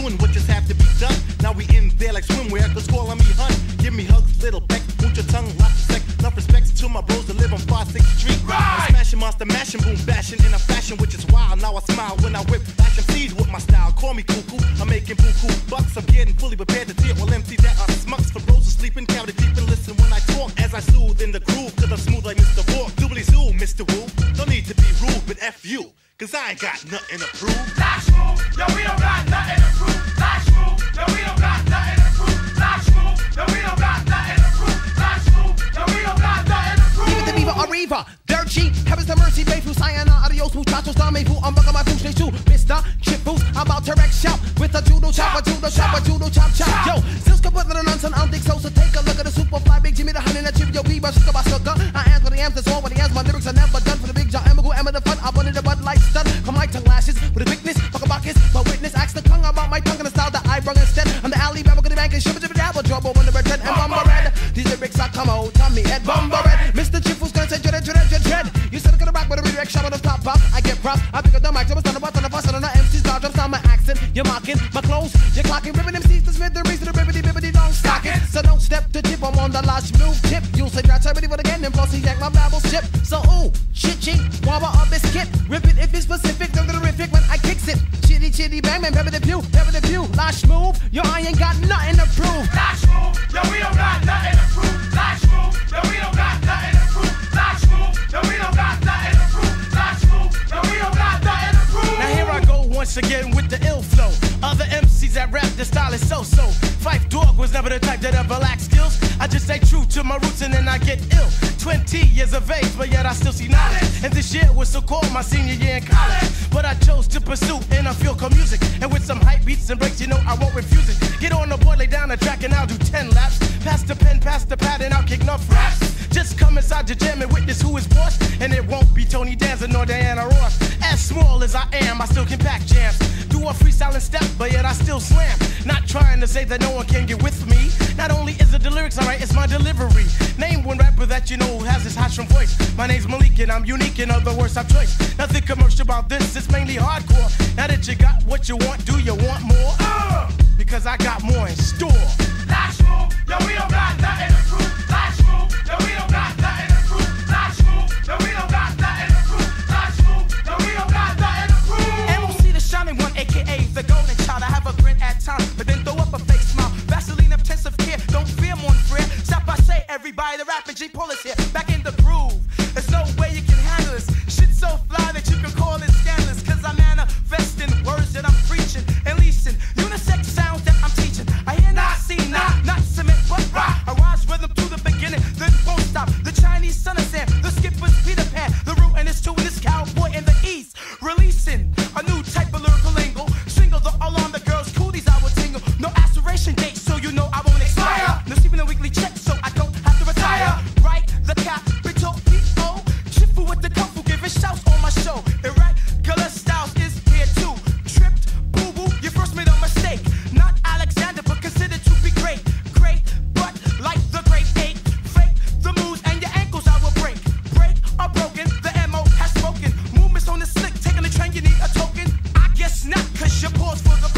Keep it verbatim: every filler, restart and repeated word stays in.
doing what just have to be done. Now we in there like swimwear, cause calling me hun. Give me hugs, little peck, boot your tongue, lots of sex. Enough respects to my bros that live on five sixth Street. Right. I'm smashing, monster, mashing, boom, bashing in a fashion which is wild. Now I smile when I whip action seeds with my style. Call me cuckoo, I'm making buku bucks. I'm getting fully prepared to tear all empty that are smucks for bros who sleeping. Cavity deep and listen when I talk as I soothe in the groove, cause I'm smooth like Mister Walk. Doobly zoo, Mister Woo. Don't need to be rude, but F you, cause I ain't got nothing to prove. Lash move, yo, we don't got nothing to prove. Lash move, yo, we don't got nothing to prove. Lash move, yo, we don't got nothing to prove. Lash move, yo, we don't got nothing to prove. Give it the Viva Arriva, Dirt G, heavens to mercy, Bayfu, Sayana, adios, muchachos, dame fu, I'm bucking my food, straight to Mister Chip Boost, I'm about to wreck shop with a judo chop, a judo chop, a judo chop chop. Yo, since come with the nonsense, I don't think so, so take a look at the super fly, big Jimmy, the honey, the chip, yo, B, but sugar, sugar. I am for the amps, that's all, but the amps, my lyrics are never done for the big John, Emma, go, Emma, the fun, I wanted the Bud Light stud, come my tongue lashes, with a bigness, fuck a buckets, my witness, ask the tongue about my tongue and the style that I brung instead. I'm the alley, Bama, the bank, and shibba, jibba, dabba, trouble, when the red, and bumba red. These lyrics are come out, Tommy, Ed, bumba red. Mister Chip was gonna say, dread, dread, dread, dread. You said I'm gonna rock with a redirect shot on the top box. I get props, I pick up the mic, jump, stand up, on the bus, and on the M C's, dodge, I'm my accent. You're mocking my clothes, you're clocking, ripping M C's, the Smith, the reason, the ribbity, bibbity, don't stock it. So don't step to tip, I'm on the lash move tip. You'll say, that's everybody, but again, and plus he jack my babble ship. So, ooh, chitchy, wabba a biscuit. Rip it if it's specific, don't terrific when I kicks it. Chitty, chitty, bang, bang, pepper the pew, pepper the pew. Lash move, yo, I ain't got nothing to prove. Lash move, yo, we don't got nothing to prove. Lash move, yo, we don't got nothing to prove. Lash move, yo, we don't got nothing to prove. Lash move, yo, we don't got nothing to prove. Now here I go once again with the ill flow. Other M Cs that rap, the style is so-so. Fife Dog was never the type that ever lacked skills. I just stay true to my roots and then I get ill. Twenty years of age, but yet I still see knowledge. And this year was so called my senior year in college. But I chose to pursue and I feel called music. And with some hype beats and breaks, you know I won't refuse it. Get on the board, lay down the track and I'll do ten laps. Pass the pen, pass the pad and I'll kick enough raps. Just come inside your jam and witness who is boss. And it won't be Tony Danza nor Diana Ross. As small as I am, I still can pack jams. Do a freestyling step, but yet I still slam. Not trying to say that no one can get with me. Not only is it the lyrics alright, it's my delivery. Name one rapper that you know who has this hot from voice. My name's Malik and I'm unique, in other words, I'm choice. Nothing commercial about this, it's mainly hardcore. Now that you got what you want, do you want more? Uh, because I got more in store. Lash move, yo, we don't got nothing to prove. Lash move, yo, we don't got nothing to prove. Lash move, yo, we don't got nothing to prove. Lash move, yo, we don't got nothing to prove. M O C the shining one, aka the golden child. I have a grin at times, but then throw up a fake smile. Vaseline intensive care, don't fear mon frere. Stop, I say, everybody, the rapping G Paul is here. Back in the groove, there's no way you can handle this. Shit so fly that you can call it scandalous. Cause I manifest in words that I'm preaching and leasing. Unisex sounds that I'm teaching. I hear not, see, not, not cement, but rock. I rise rhythm to the beginning, then won't stop. The Chinese son of Sam, the skipper's Peter Pan. The root and it's two in this cowboy in the east. Releasing a new type of lyrical lingo. Single the all on the girls, coolies I will tingle. No aspiration date, so you know I won't expire. No sleeping a weekly check, so I don't have to retire. Right, the capital P O. Chifu with the kung fu, giving shouts on my show. Irregular Styles is here too. Tripped, boo boo, you first made a mistake. Not Alexander, but considered to be great. Great, but like the great eight. Fake the moves and your ankles I will break. Break or broken, the M O has spoken. Movements on the slick, taking the train, you need a token. I guess not, cause your pause for the